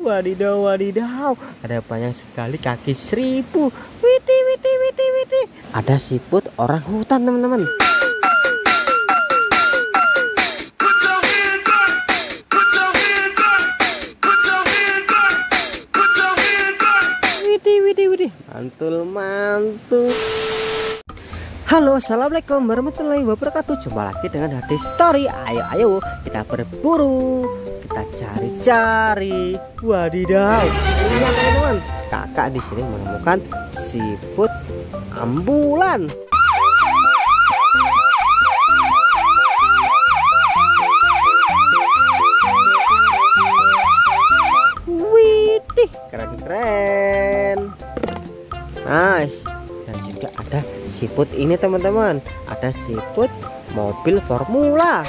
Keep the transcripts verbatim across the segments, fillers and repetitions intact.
Wadidaw, wadidaw, ada banyak sekali kaki seribu. Widih, widih, widih, widih. Ada siput orang hutan, teman-teman. Widih, widih, widih. Mantul, mantul. Halo, assalamualaikum warahmatullahi wabarakatuh. Jumpa lagi dengan Hadi Story. Ayo, ayo, kita berburu, kita cari-cari. Wadidaw, lihat teman-teman, kakak di sini menemukan siput ambulan. Widih, keren-keren. Nice. Dan juga ada siput ini teman-teman, ada siput mobil formula.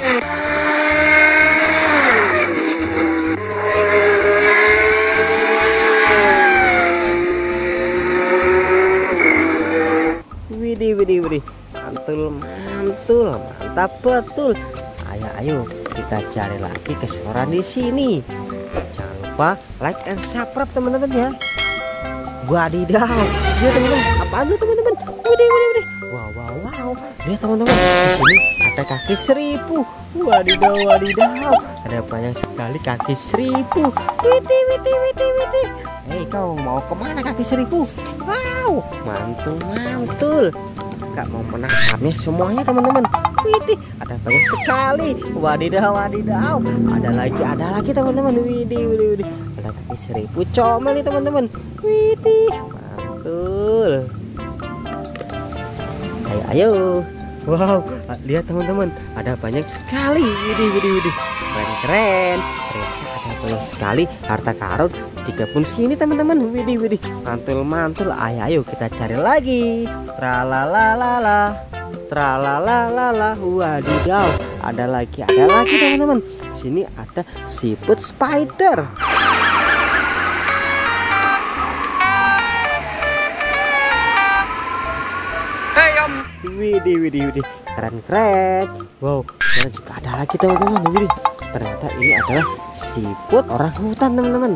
Widih, widih, widih, mantul, mantul, mantap betul. Ayo, ayo kita cari lagi keseluruhan di sini. Jangan lupa like and subscribe teman-teman ya. Wadidaw, lihat teman-teman, apaan tuh teman-teman? Widih, widih, widih. Wow, wow, wow. Lihat teman-teman, di sini ada kaki seribu. Wadidaw, wadidaw, ada banyak sekali kaki seribu. Widih, widih, widih, widih. Hei, kau mau kemana kaki seribu? Wow, mantul, mantul. Kak mau menangkapnya semuanya teman-teman. Widih, ada banyak sekali. Wadidaw, wadidaw. Ada lagi, ada lagi teman-teman. Widih, widih, widih. Ada kaki seribu comel nih teman-teman. Widih, mantul. Ayo, ayo. Wow, lihat teman-teman, ada banyak sekali. Widih, widih, widih. Keren, keren. Ternyata ada banyak sekali harta karun di kebun sini teman-teman. Widih, widih, mantul, mantul. Ayo, ayo kita cari lagi. Tralalalala, tralalalala. Wadidaw, ada lagi, ada lagi teman-teman. Sini ada siput spider. Widih, widih, widih, keren, keren. Wow, dan juga ada lagi teman-teman. Widih, ternyata ini adalah siput orang hutan teman-teman.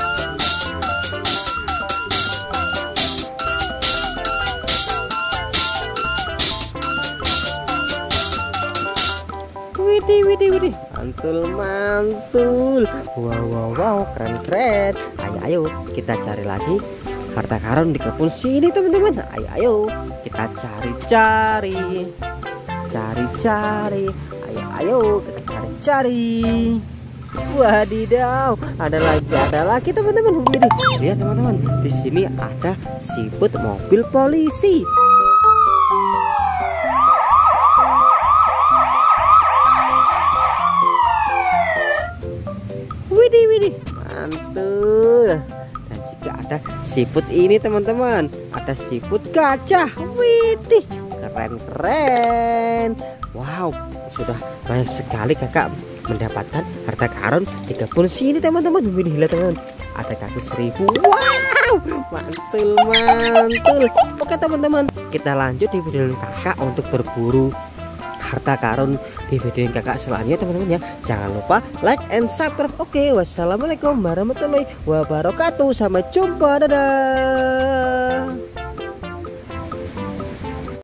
Widih, widih, widih, mantul, mantul. Wow, wow, wow, keren, keren. Ayo, ayo kita cari lagi harta karun di kebun sini teman-teman. Ayo, ayo kita cari-cari, cari-cari. Ayo, ayo kita cari-cari. Wadidaw, ada lagi, ada lagi teman-teman. Lihat teman-teman, di sini ada siput mobil polisi. Widih, widih, mantul. Ada siput ini teman-teman, ada siput gajah. Widih, keren, keren. Wow, sudah banyak sekali kakak mendapatkan harta karun di kebun sini teman-teman. Widih, lihat teman-teman, ada kaki seribu. Wow, mantul, mantul. Oke teman-teman, kita lanjut di video kakak untuk berburu harta karun di video kakak selanjutnya teman-teman ya. Jangan lupa like and subscribe. Oke, wassalamualaikum warahmatullahi wabarakatuh. Sampai jumpa, dadah.